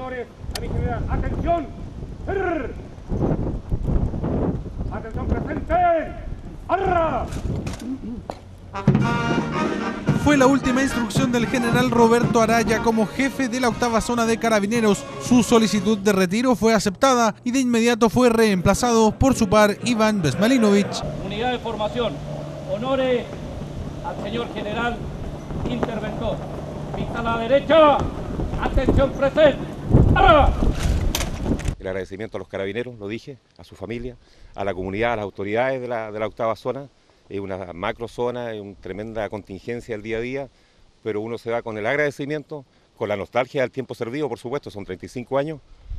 trabajadores, a mi general. ¡Atención! ¡Atención presente! ¡Arra! Fue la última instrucción del general Roberto Araya como jefe de la 8ª Zona de Carabineros. Su solicitud de retiro fue aceptada y de inmediato fue reemplazado por su par Iván Besmalinovich. Unidad de formación, honore al señor general interventor. Vista a la derecha, atención presente. ¡Arra! El agradecimiento a los carabineros, lo dije, a su familia, a la comunidad, a las autoridades de la 8ª Zona. Es una macro zona, es una tremenda contingencia del día a día, pero uno se va con el agradecimiento, con la nostalgia del tiempo servido, por supuesto, son 35 años,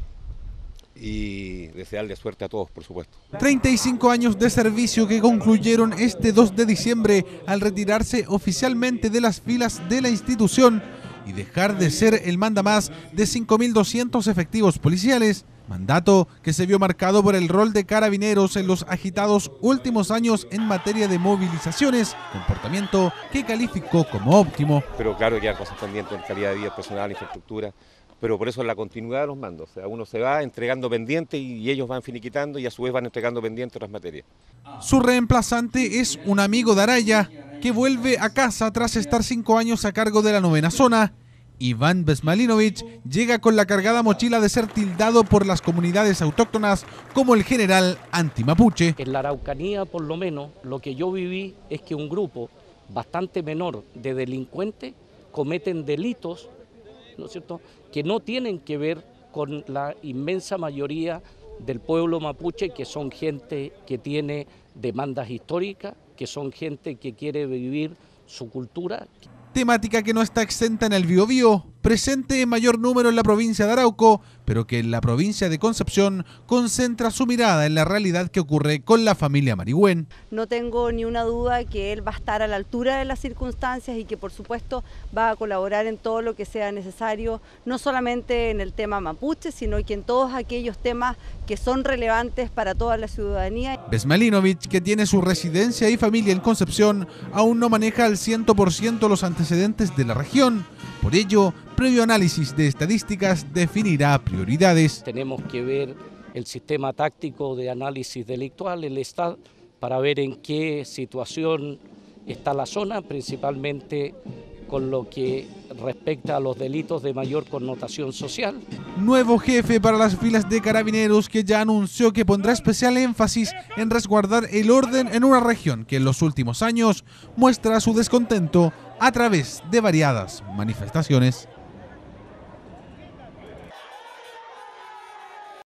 y desearle suerte a todos, por supuesto. 35 años de servicio que concluyeron este 2 de diciembre al retirarse oficialmente de las filas de la institución y dejar de ser el mandamás de 5.200 efectivos policiales. Mandato que se vio marcado por el rol de Carabineros en los agitados últimos años en materia de movilizaciones, comportamiento que calificó como óptimo. Pero claro, quedan cosas pendientes en calidad de vida personal, infraestructura, pero por eso es la continuidad de los mandos. O sea, uno se va entregando pendientes y ellos van finiquitando y a su vez van entregando pendientes otras materias. Su reemplazante es un amigo de Araya que vuelve a casa tras estar 5 años a cargo de la 9ª Zona. Iván Besmalinovich llega con la cargada mochila de ser tildado por las comunidades autóctonas como el general antimapuche. En la Araucanía, por lo menos, lo que yo viví es que un grupo bastante menor de delincuentes cometen delitos, ¿no es cierto?, que no tienen que ver con la inmensa mayoría del pueblo mapuche, que son gente que tiene demandas históricas, que son gente que quiere vivir su cultura. Temática que no está exenta en el Biobío, presente en mayor número en la provincia de Arauco, pero que en la provincia de Concepción concentra su mirada en la realidad que ocurre con la familia Marigüen. No tengo ni una duda que él va a estar a la altura de las circunstancias y que por supuesto va a colaborar en todo lo que sea necesario, no solamente en el tema mapuche, sino que en todos aquellos temas que son relevantes para toda la ciudadanía. Besmalinovich, que tiene su residencia y familia en Concepción, aún no maneja al 100% los antecedentes de la región. Por ello, previo análisis de estadísticas, definirá prioridades. Tenemos que ver el sistema táctico de análisis delictual, el Estado, para ver en qué situación está la zona, principalmente con lo que respecta a los delitos de mayor connotación social. Nuevo jefe para las filas de Carabineros, que ya anunció que pondrá especial énfasis en resguardar el orden en una región que en los últimos años muestra su descontento a través de variadas manifestaciones.